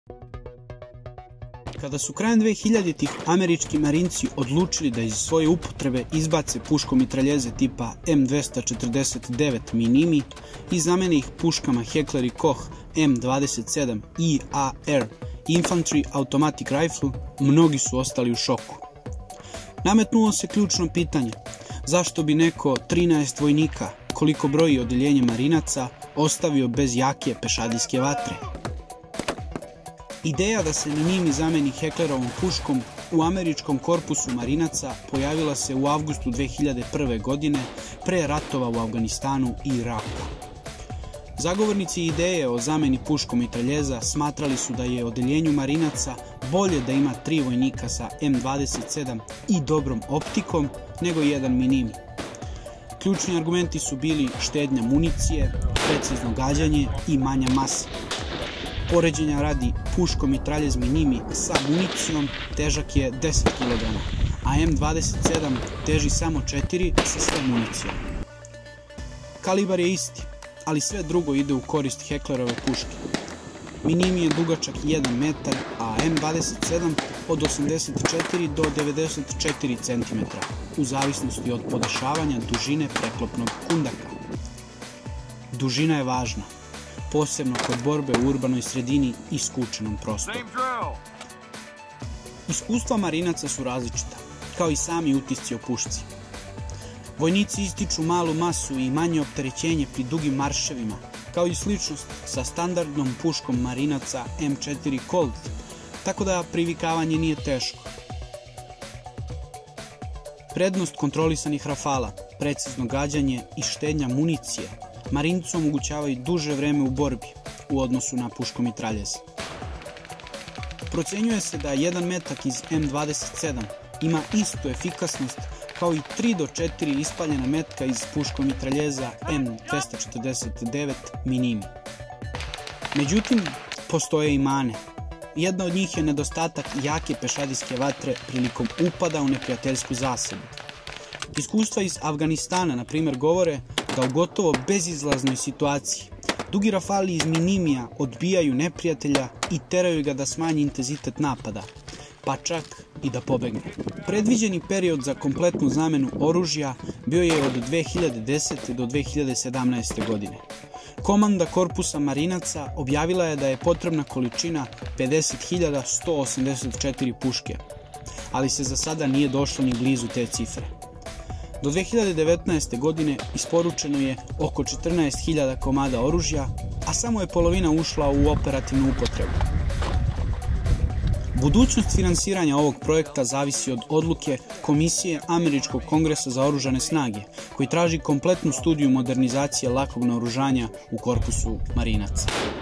Kada su krajem 2000-ih američki marinci odlučili da iz svoje upotrebe izbace puškomitraljeze tipa M249 Minimi i zamene ih puškama Heckler & Koch M27 EAR Infantry Automatic Rifle, mnogi su ostali u šoku. Nametnulo se ključno pitanje: zašto bi neko 13 vojnika, koliko broji odeljenje marinaca, ostavio bez jake pešadijske vatre? Ideja da se Minimi zameni Hecklerovom puškom u američkom korpusu marinaca pojavila se u avgustu 2001. godine pre ratova u Afganistanu i Iraku. Zagovornici ideje o zameni puškomitraljeza smatrali su da je odeljenju marinaca bolje da ima 3 vojnika sa M27 i dobrom optikom nego jedan Minimi. Ključni argumenti su bili štednja municije, precizno gađanje i manja masa. Poređenja radi, puškomitraljez Minimi sa municijom težak je 10 kg, a M27 teži samo 4 sa sve municijom. Kalibar je isti, ali sve drugo ide u korist Hecklerove puške. Minimi je dugačak 1 metar, a M27 od 84 do 94 cm, u zavisnosti od podešavanja dužine preklopnog kundaka. Dužina je važna, posebno kod borbe u urbanoj sredini i skučenom prostoru. Iskustva marinaca su različita, kao i sami utisci o pušci. Vojnici ističu malu masu i manje opterećenje pri dugim marševima, kao i sličnost sa standardnom puškom marinaca M4 Colt, tako da privikavanje nije teško. Prednost kontrolisanih rafala, precizno gađanje i štednja municije marincu omogućavaju duže vreme u borbi u odnosu na puškomitraljez. Procenjuje se da jedan metak iz M27 ima istu efikasnost kao i 3 do 4 ispaljena metka iz puškomitraljeza M249 Minimi. Međutim, postoje i mane. Jedna od njih je nedostatak jake pešadijske vatre prilikom upada u neprijateljsku zasedu. Iskustva iz Afganistana, na primjer, govore da u gotovo bezizlaznoj situaciji dugi rafali iz Minimija odbijaju neprijatelja i teraju ga da smanji intenzitet napada, pa čak i da pobegne. Predviđeni period za kompletnu zamenu oružja bio je od 2010. do 2017. godine. Komanda korpusa marinaca objavila je da je potrebna količina 50.184 puške, ali se za sada nije došlo ni blizu te cifre. Do 2019. godine isporučeno je oko 14.000 komada oružja, a samo je polovina ušla u operativnu upotrebu. Budućnost finansiranja ovog projekta zavisi od odluke Komisije Američkog kongresa za oružane snage, koji traži kompletnu studiju modernizacije lakog naoružanja u korpusu marinaca.